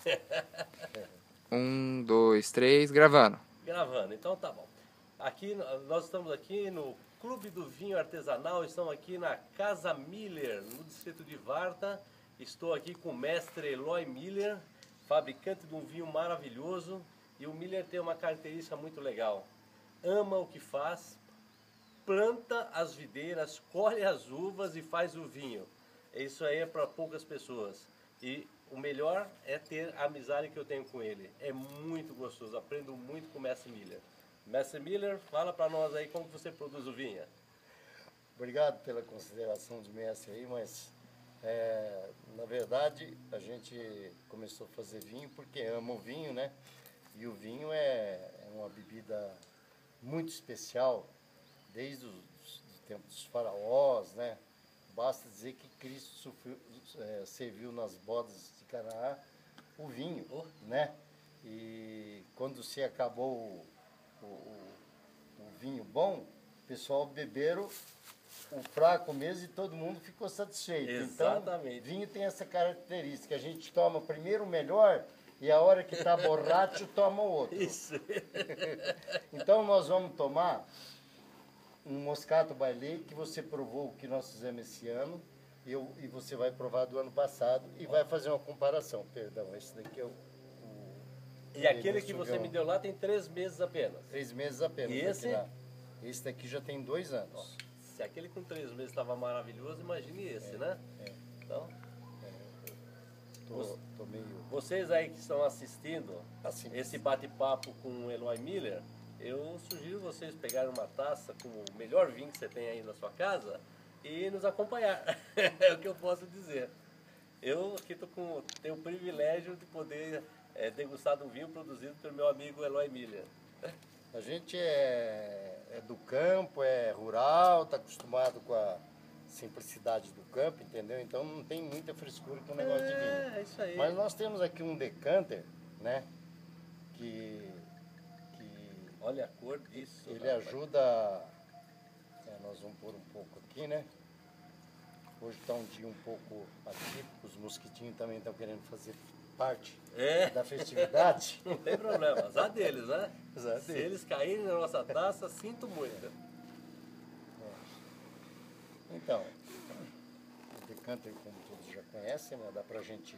Um, dois, três, gravando. Gravando, então tá bom. Aqui, nós estamos aqui no Clube do Vinho Artesanal, estamos aqui na Casa Miller, no distrito de Varta. Estou aqui com o mestre Eloy Miller, fabricante de um vinho maravilhoso. E o Miller tem uma característica muito legal. Ama o que faz, planta as videiras, colhe as uvas e faz o vinho. Isso aí é para poucas pessoas. E o melhor é ter a amizade que eu tenho com ele. É muito gostoso, aprendo muito com o mestre Miller. Mestre Miller, fala para nós aí como você produz o vinho. Obrigado pela consideração do mestre aí, mas na verdade a gente começou a fazer vinho porque ama o vinho, né? E o vinho é uma bebida muito especial, desde o tempo dos faraós, né? Basta dizer que Cristo serviu nas bodas de Canaã o vinho, né? E quando se acabou o vinho bom, o pessoal beberam o fraco mesmo e todo mundo ficou satisfeito. Exatamente. Então, vinho tem essa característica, a gente toma primeiro o melhor e a hora que está borracho toma o outro. Isso. Então nós vamos tomar um Moscato by Lake que você provou o que nós fizemos esse ano e você vai provar do ano passado e vai fazer uma comparação. Perdão, esse daqui é o E aquele que você me deu lá tem 3 meses apenas. 3 meses apenas. E esse? Esse daqui já tem 2 anos. Se aquele com 3 meses estava maravilhoso, imagine esse, né? Então, Tô meio... vocês aí que estão assistindo Assim. esse bate-papo com o Eloy Miller, eu sugiro vocês pegarem uma taça com o melhor vinho que você tem aí na sua casa e nos acompanhar. É o que eu posso dizer. Eu aqui tenho o privilégio de poder degustar de um vinho produzido pelo meu amigo Eloy Miller. A gente é do campo, é rural, está acostumado com a simplicidade do campo, entendeu? Então não tem muita frescura com o negócio de vinho. É isso aí. Mas nós temos aqui um decanter, né? Que olha a cor disso. ele ajuda... nós vamos pôr um pouco aqui, né? Hoje está um dia um pouco atípico, os mosquitinhos também estão querendo fazer parte da festividade. Não tem problema, azar deles, né? Azar Se deles. eles caírem na nossa taça, sinto muito. Então, o decanter, como todos já conhecem, né? Dá pra gente,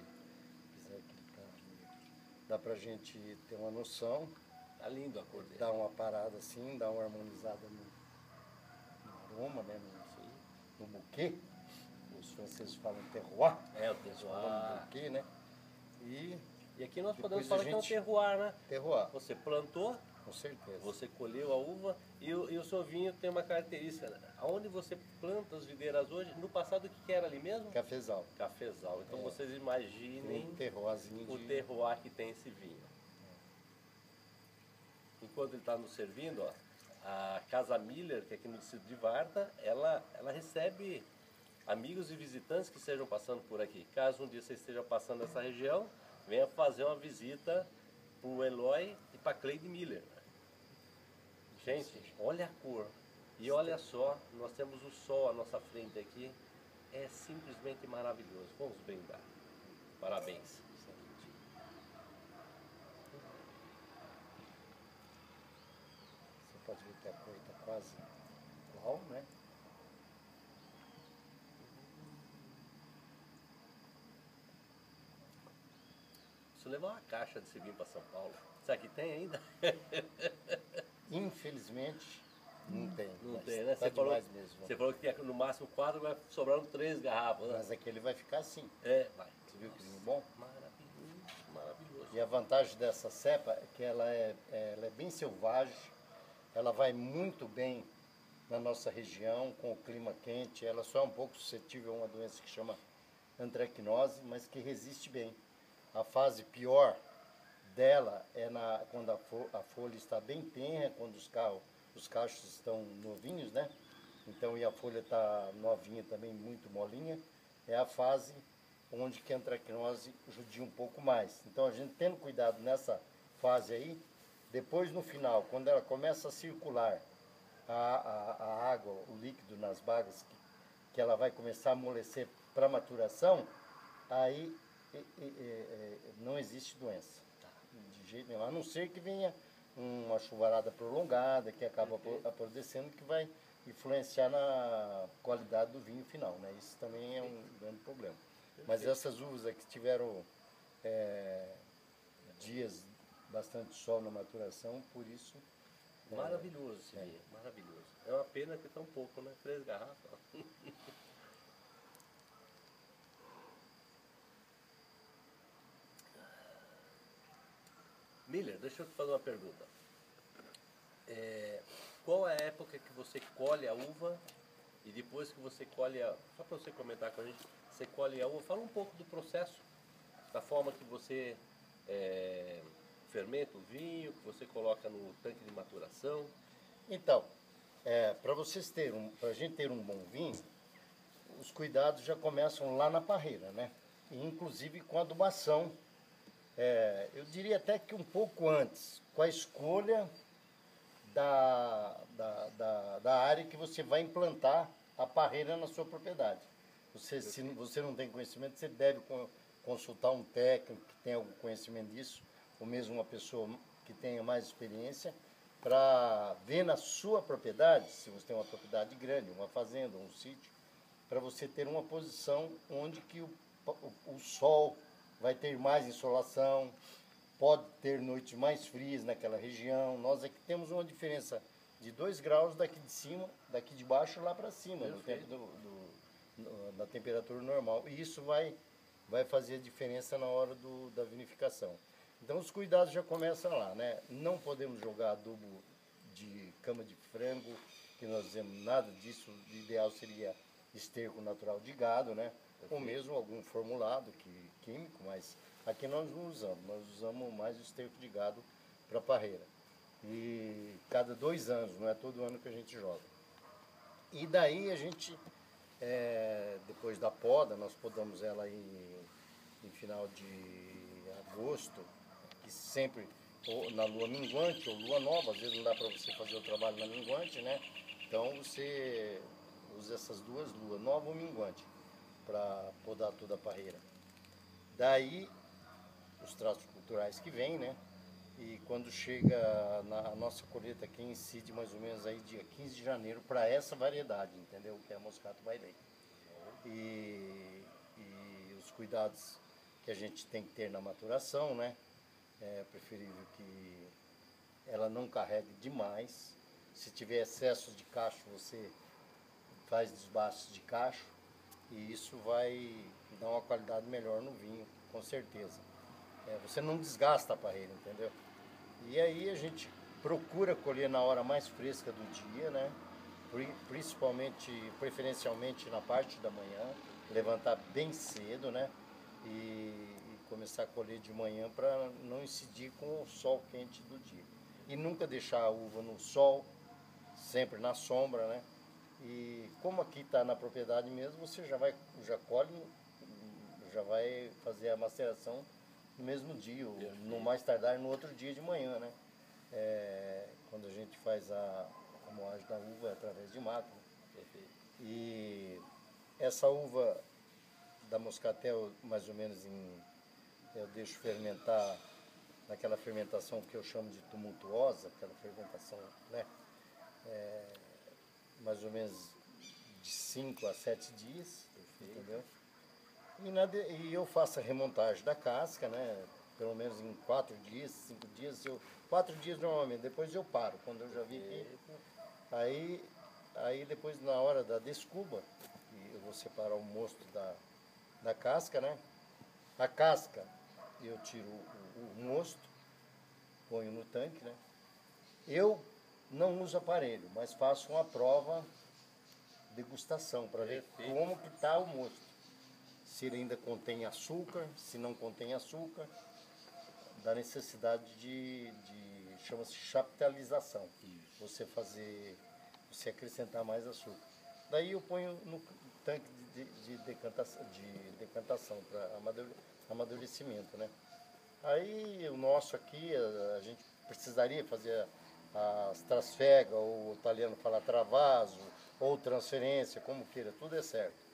dá pra gente ter uma noção. Tá lindo a cor dele. Dá uma parada assim, dá uma harmonizada no aroma, né? No buquê. Os franceses falam terroir. É, o terroir. Buquê, né? E aqui nós podemos depois falar a que é um gente- terroir, né? Terroir, Você plantou, com certeza. você colheu a uva e o seu vinho tem uma característica. Né? Onde você planta as videiras hoje, no passado o que era ali mesmo? Cafezal. Cafezal. Então vocês Tem imaginem um terroirzinho o de... terroir que tem esse vinho. Enquanto ele está nos servindo, ó, a Casa Miller, que é aqui no distrito de Varta, ela recebe amigos e visitantes que estejam passando por aqui. Caso um dia você esteja passando nessa região, venha fazer uma visita para o Eloy e para a Cleide Miller. Gente, olha a cor. E olha só, nós temos o sol à nossa frente aqui. É simplesmente maravilhoso. Vamos brindar. Parabéns. Você pode ver que a cor está quase igual, né? Preciso levar uma caixa desse vinho para São Paulo. Será que tem ainda? Infelizmente, não tem. Não mas tem, né? Tá demais mesmo. Você falou que tinha no máximo 4, vai sobrando 3 garrafas. Né? Mas aquele vai ficar assim. Vai. Você viu que vinho bom? Maravilhoso, maravilhoso. E a vantagem dessa cepa é que ela é bem selvagem, ela vai muito bem na nossa região, com o clima quente, ela só é um pouco suscetível a uma doença que chama antracnose, mas que resiste bem. A fase pior dela é quando a folha está bem tenra, quando os cachos estão novinhos, né? Então, e a folha está novinha também, muito molinha, é a fase onde que a antracnose judia um pouco mais. Então, a gente tendo cuidado nessa fase aí, depois no final, quando ela começa a circular a água, o líquido nas bagas, que ela vai começar a amolecer para maturação, aí não existe doença, de jeito nenhum, a não ser que venha uma chuvarada prolongada, que acaba apodrecendo, que vai influenciar na qualidade do vinho final, né? Isso também é um grande problema. Mas essas uvas aqui tiveram dias bastante sol na maturação, por isso... Maravilhoso esse vinho, maravilhoso. É uma pena que tão pouco, né? 3 garrafas. Miller, deixa eu te fazer uma pergunta. Qual é a época que você colhe a uva e depois que você colhe a... Só para você comentar com a gente, você colhe a uva, fala um pouco do processo, da forma que você fermenta o vinho, que você coloca no tanque de maturação. Então, para a gente ter um bom vinho, os cuidados já começam lá na parreira, né? E, inclusive com a adubação. Eu diria até que um pouco antes, com a escolha da área que você vai implantar a parreira na sua propriedade. Se você não tem conhecimento, você deve consultar um técnico que tenha algum conhecimento disso, ou mesmo uma pessoa que tenha mais experiência, para ver na sua propriedade, se você tem uma propriedade grande, uma fazenda, um sítio, para você ter uma posição onde que o sol vai ter mais insolação, pode ter noites mais frias naquela região. Nós aqui temos uma diferença de 2 graus daqui de cima, daqui de baixo lá para cima, no tempo da temperatura normal. E isso vai fazer a diferença na hora da vinificação. Então os cuidados já começam lá, né? Não podemos jogar adubo de cama de frango, que nós dizemos nada disso. O ideal seria esterco natural de gado, né? Ou mesmo algum formulado químico, mas aqui nós não usamos. Nós usamos mais o esterco de gado para parreira. E cada 2 anos, não é todo ano que a gente joga. E daí a gente, depois da poda, nós podamos ela em final de agosto, que sempre ou na lua minguante ou lua nova, às vezes não dá para você fazer o trabalho na minguante, né? Então você usa essas 2 luas, nova ou minguante, para podar toda a parreira. Daí os tratos culturais que vêm, né? E quando chega a nossa colheita aqui incide mais ou menos aí dia 15 de janeiro para essa variedade, entendeu? Que é a Moscato by Day. E os cuidados que a gente tem que ter na maturação, né? É preferível que ela não carregue demais. Se tiver excesso de cacho, você faz desbaste de cacho e isso vai dar uma qualidade melhor no vinho, com certeza. Você não desgasta a parreira, entendeu? E aí a gente procura colher na hora mais fresca do dia, né? Preferencialmente na parte da manhã, levantar bem cedo, né? E começar a colher de manhã para não incidir com o sol quente do dia. E nunca deixar a uva no sol, sempre na sombra, né? E como aqui está na propriedade mesmo, você já colhe, já vai fazer a maceração no mesmo dia, ou no mais tardar no outro dia de manhã, né? Quando a gente faz a moagem da uva através de máquina. E essa uva da Moscatel, mais ou menos eu deixo fermentar naquela fermentação que eu chamo de tumultuosa, aquela fermentação, né? Mais ou menos de 5 a 7 dias, entendeu? E eu faço a remontagem da casca, né? Pelo menos em 4 dias, 5 dias, 4 dias normalmente, depois eu paro, quando eu já vi que... Aí depois na hora da descuba, eu vou separar o mosto da casca, né? A casca eu tiro o mosto, ponho no tanque, né? Eu não uso aparelho, mas faço uma prova degustação para ver como que está o mosto. Se ele ainda contém açúcar, se não contém açúcar, da necessidade chama-se chaptalização. Você acrescentar mais açúcar. Daí eu ponho no tanque de decantação para amadurecimento, né? Aí o nosso aqui, a gente precisaria fazer as trasfega, ou o italiano fala travaso, ou transferência, como queira, tudo é certo.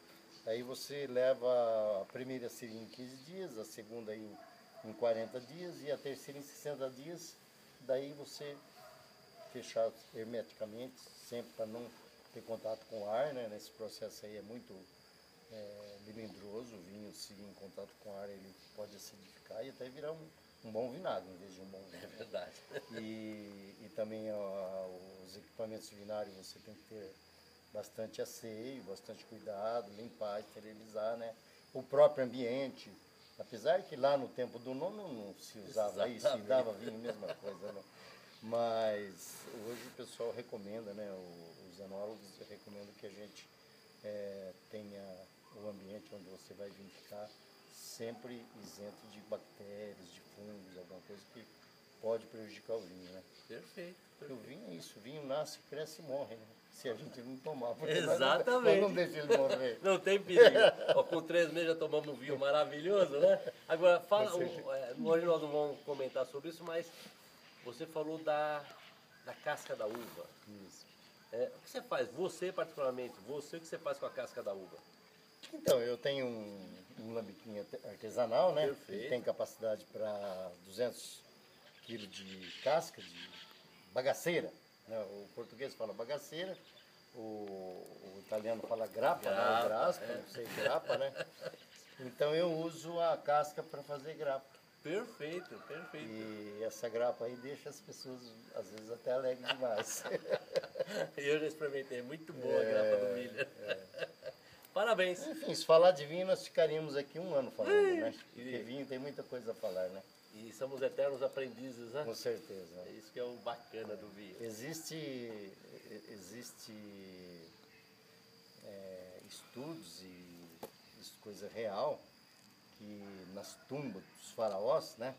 Aí você leva a primeira seria em 15 dias, a segunda em 40 dias e a terceira em 60 dias. Daí você fechar hermeticamente, sempre para não ter contato com o ar, né? Nesse processo aí é muito melindroso, o vinho se em contato com o ar ele pode acidificar e até virar um bom vinagre em vez de um bom vinho. É verdade. E também os equipamentos vinários você tem que ter bastante asseio, bastante cuidado, limpar, esterilizar, né? O próprio ambiente, apesar que lá no tempo do nono não se usava isso, se dava vinho, mesma coisa, né? Mas hoje o pessoal recomenda, né? Os enólogos recomendam que a gente tenha o ambiente onde você vai vinificar sempre isento de bactérias, de fungos, alguma coisa que pode prejudicar o vinho, né? Perfeito. Porque o vinho é isso, o vinho nasce, cresce e morre, né? Se a gente não tomar, porque Exatamente. nós não deixa ele morrer. Não tem perigo. Ó, com 3 meses já tomamos um vinho maravilhoso, né? Agora, fala, hoje nós não vamos comentar sobre isso, mas você falou da casca da uva. Isso. O que você faz? Você, particularmente, o que você faz com a casca da uva? Então, eu tenho um lambiquinho artesanal, né? Perfeito. Ele tem capacidade para 200 kg de casca, de bagaceira. Né? O português fala bagaceira, o italiano fala grappa, né? O graspa, não sei, grappa, né? Então eu uso a casca para fazer grappa. Perfeito, perfeito. E essa grappa aí deixa as pessoas, às vezes, até alegres demais. Eu já experimentei, muito boa a grappa do milho. Parabéns. Enfim, se falar de vinho, nós ficaríamos aqui um ano falando, né? Porque vinho tem muita coisa a falar, né? E somos eternos aprendizes, né? Com certeza. É isso que é o bacana do vinho. Existe estudos e isso coisa real que nas tumbas dos faraós, né,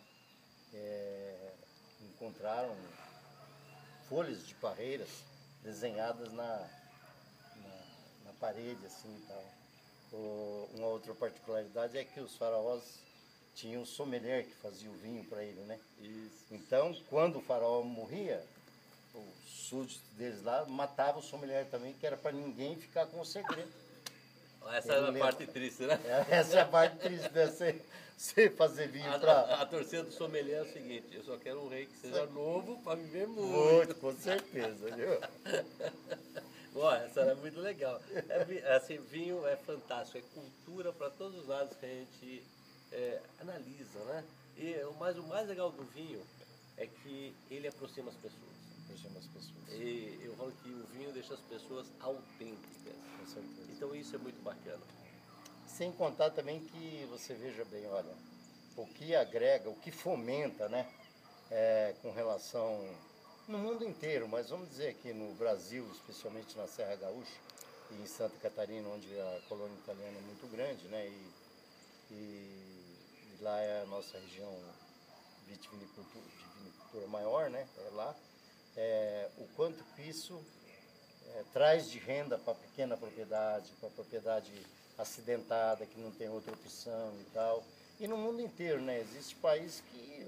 encontraram folhas de parreiras desenhadas na parede, assim e tal. Uma outra particularidade é que os faraós tinham um sommelier que fazia o vinho para ele, né? Isso. Então, quando o faraó morria, os súditos deles lá matavam o sommelier também, que era para ninguém ficar com o segredo. Essa é a parte triste, né? Essa é a parte triste, né? Você fazer vinho para... A torcida do sommelier é o seguinte: eu só quero um rei que seja novo para viver muito. Muito, com certeza, viu? Bom, essa era muito legal. Assim, vinho é fantástico, é cultura para todos os lados que a gente analisa, né? E o mais legal do vinho é que ele aproxima as pessoas. Aproxima as pessoas. E eu falo que o vinho deixa as pessoas autênticas. Com certeza. Então isso é muito bacana. Sem contar também que você veja bem, olha, o que agrega, o que fomenta, né? Com relação no mundo inteiro, mas vamos dizer aqui no Brasil, especialmente na Serra Gaúcha e em Santa Catarina, onde a colônia italiana é muito grande, né? E lá é a nossa região vitivinicultura maior, né? É lá. O quanto que isso traz de renda para a pequena propriedade, para a propriedade acidentada, que não tem outra opção e tal. E no mundo inteiro, né? Existe país que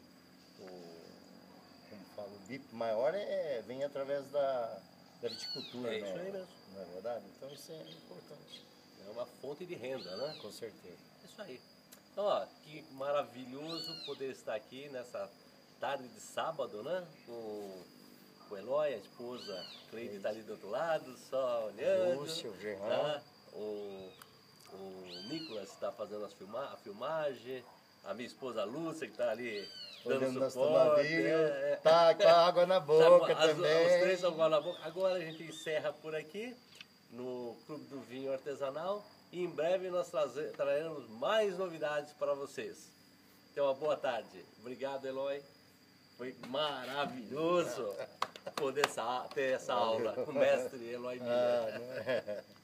como falo, o BIP maior vem através da viticultura, É isso né? aí mesmo. Não é verdade? Então isso é importante. É uma fonte de renda, né? Com certeza. Isso aí. Então, ó, que maravilhoso poder estar aqui nessa tarde de sábado, né? Com o Eloy, a esposa, Cleide está ali do outro lado, só olhando. Lúcio, o Gerran. Tá? O Nicolas está fazendo a filmagem, a minha esposa Lúcia que está ali Olhando dando nosso navio, suporte. tá com a água na boca Os também. três estão com água na boca. Agora a gente encerra por aqui no Clube do Vinho Artesanal e em breve nós traremos mais novidades para vocês. Então, uma boa tarde. Obrigado, Eloy. Foi maravilhoso poder ter essa aula com o mestre Eloy Miller.